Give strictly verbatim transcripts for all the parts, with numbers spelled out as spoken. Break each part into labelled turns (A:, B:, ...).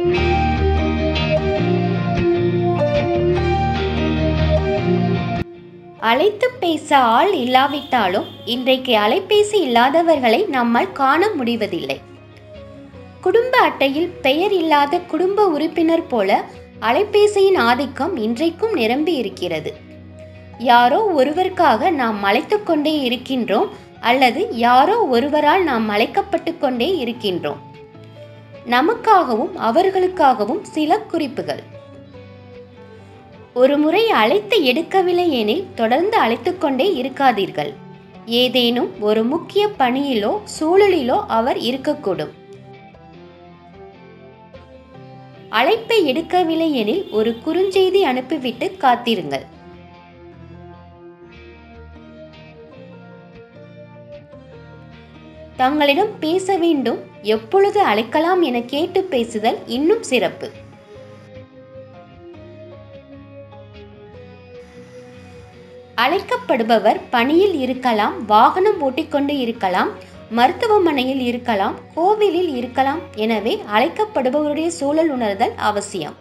A: அழைத்து பேச ஆள் இல்லாவிட்டாலும் இன்றைக்கு அலைபேசி இல்லாதவர்களை நம்மால் காண முடிவதில்லை. குடும்ப அட்டையில் பெயர் இல்லாத குடும்ப உறுப்பினர் போல அலைபேசியின் ஆதிக்கம் இன்றைக்கும் நிரம்பி இருக்கிறது. யாரோ ஒருவருக்காக நாம் அழைத்து கொண்டே இருக்கின்றோம் அல்லது யாரோ ஒருவரால் நாம் அழைக்கப்பட்டு கொண்டே இருக்கின்றோம். நமக்காகவும் அவர்களுக்காகவும் சில குறிப்புகள். ஒரு முறை அழைத்து எடுக்கவில்லை எனில் தொடர்ந்து அழைத்து கொண்டே இருக்காதீர்கள். ஏதேனும் ஒரு முக்கிய பணியிலோ சூழலிலோ அவர் இருக்கக்கூடும். அழைப்பை எடுக்கவில்லை எனில் ஒரு குறுஞ்செய்தி அனுப்பிவிட்டு காத்திருங்கள். தங்களிடம் பேச வேண்டும், எப்பொழுது அழைக்கலாம் என கேட்டு பேசுதல் இன்னும் சிறப்பு. அழைக்கப்படுபவர் பணியில் இருக்கலாம், வாகனம் ஓட்டிக்கொண்டு இருக்கலாம், மருத்துவமனையில் இருக்கலாம், கோவிலில் இருக்கலாம். எனவே அழைக்கப்படுபவருடைய சூழல் உணர்தல் அவசியம்.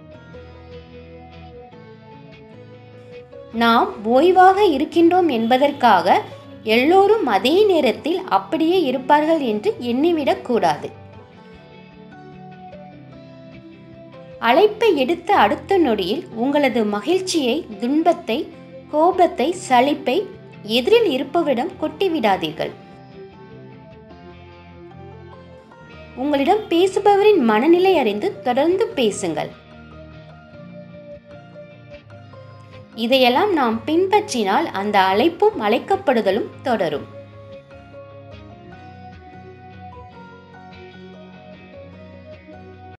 A: நாம் ஓய்வாக இருக்கின்றோம் என்பதற்காக எல்லோரும் அதே நேரத்தில் அப்படியே இருப்பார்கள் என்று எண்ணிவிடக் கூடாது. அழைப்பை எடுத்த அடுத்த நொடியில் உங்களது மகிழ்ச்சியை, துன்பத்தை, கோபத்தை, சலிப்பை எதிரில் இருப்பவரிடம் கொட்டிவிடாதீர்கள். உங்களிடம் பேசுபவரின் மனநிலை அறிந்து தொடர்ந்து பேசுங்கள். இதையெல்லாம் நாம் பின்பற்றினால் அந்த அழைப்பும் அழைக்கப்படுதலும் தொடரும்.